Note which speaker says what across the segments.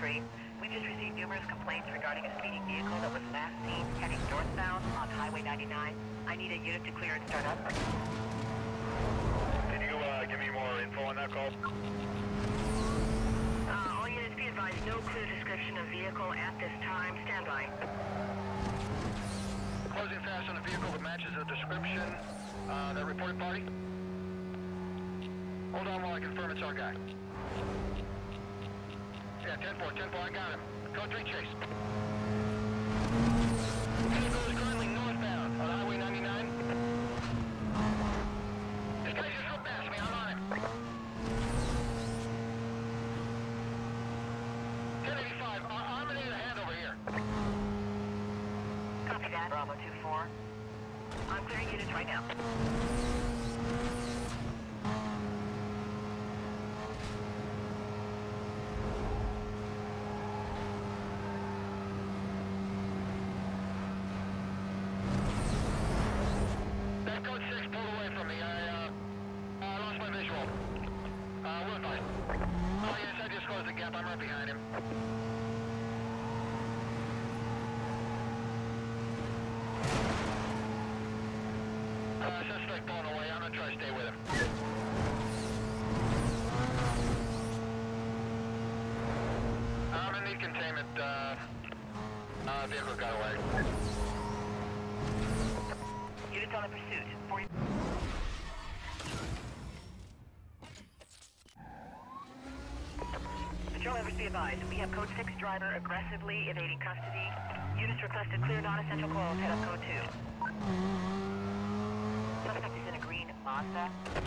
Speaker 1: 3. We just received numerous complaints regarding a speeding vehicle that was last seen heading northbound on Highway 99. I need a unit to clear and start up.
Speaker 2: Can you give me more info on that call?
Speaker 1: All units be advised, no clear description of vehicle at this time. Stand by.
Speaker 2: Closing fast on a vehicle that matches the description. That reported party? Hold on while I confirm it's our guy. Yeah, 10-4, 10-4, I got him. Code 3 chase. Vehicle is currently northbound on Highway 99. This guy just drove past me, I'm on him. 1085, I'm gonna need a hand over here.
Speaker 1: Copy that. Bravo 2-4. I'm clearing units right now.
Speaker 2: That code 6 pulled away from me. I lost my visual. We're fine. Oh yes, I just closed the gap. I'm right behind him. Suspect pulling away. I'm gonna try to stay with him. I'm in need containment. Vehicle got away.
Speaker 1: Units on the pursuit. 40. Patrol members be advised. We have code 6 driver aggressively evading custody. Units requested clear non-essential calls. Head up code 2. Suspect is in a green Mazda.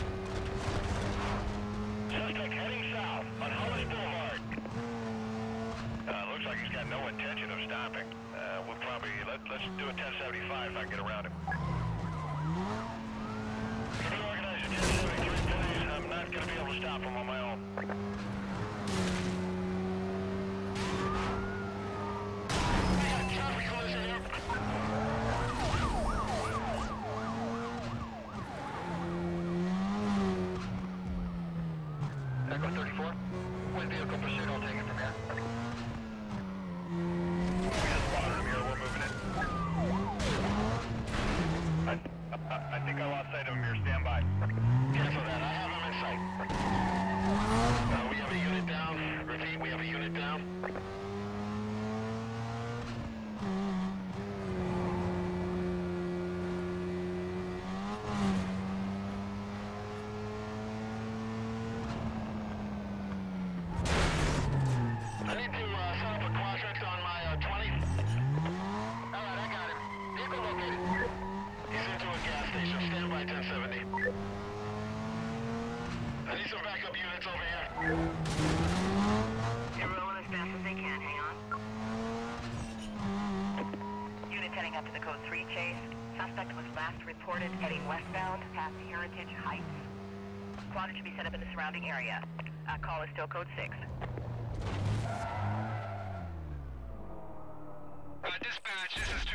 Speaker 2: Suspect heading south on Hollis Boulevard. Looks like he's got no intention of stopping. We'll probably, let's do a 1075 if I can get around him. If we organize a 1073, please, I'm not going to be able to stop him on my own. Yeah, traffic collision here. Echo 34. When vehicle pursuit, I'll take it from here. We just spotted him here, we're moving it. I think I lost sight of him here, stand by. Cancel that, I have him in sight. We have a unit down. Repeat, we have a unit down. I need to set up a quadrant on my 20. Alright, I got him. Vehicle located. He's into a gas station. Stand by 1070. I need some backup units over here.
Speaker 1: They're rolling as fast as they can. Hang on. Units heading up to the code 3 chase. Suspect was last reported heading westbound past Heritage Heights. Quadrant should be set up in the surrounding area. Call is still code 6.
Speaker 2: Dispatch, this is 2